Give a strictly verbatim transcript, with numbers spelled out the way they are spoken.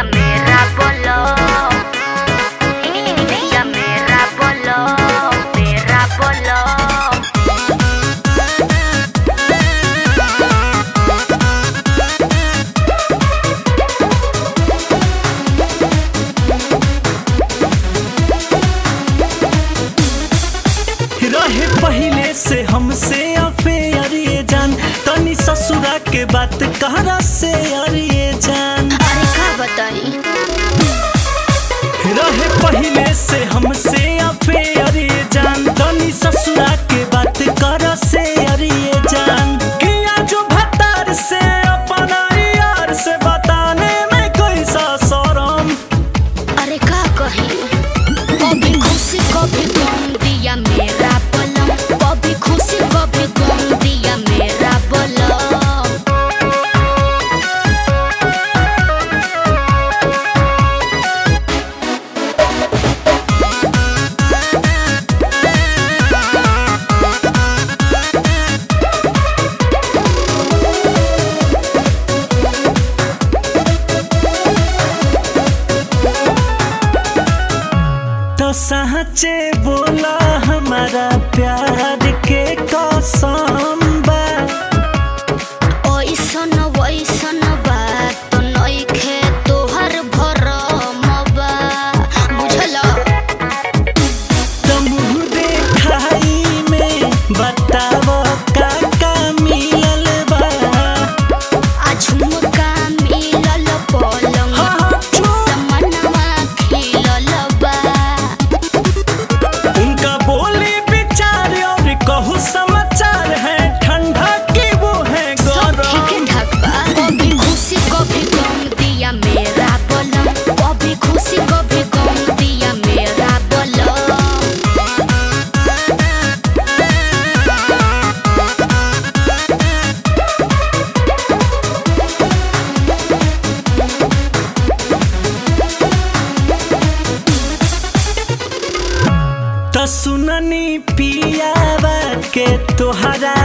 दिया मेरा बोलो, दिया मेरा बोलो, मेरा बोलो। रहे पहले से हमसे अफेयर ये जान, तनी ससुरा के बात कहरा से अरे जान। अरे का बताई रहे पहले से हमसे अफेयर ये जान, तनी ससुरा के बात कहरा से अरे जान। किया जो भतार से अपना यार से बताने में कैसा शरम। अरे का कही कभी खुशी कभी गम दिया मेरा बोलो, कभी खुशी कभी गम दिया मेरा बोलो। तो सच्चे बोला हमारा प्यार के कसम बा। ओइसन वैसन बात तो नइखे तोहर भरम बा, बुझला। तो मुँह देखाई में बताव का का मिलल बा। आ झुमका मिलल पलंग तमन्ना खिलल बा। उनका बोली विचार और कहूँ समाचार है ठंडा की वो है सब गरम। ठीक ठाक बा, कभी खुशी कभी गम दिया मेरा बोलो, कभी खुशी कभी गम दिया मेरा बोलो। तो सुननी पियावा के तोहरा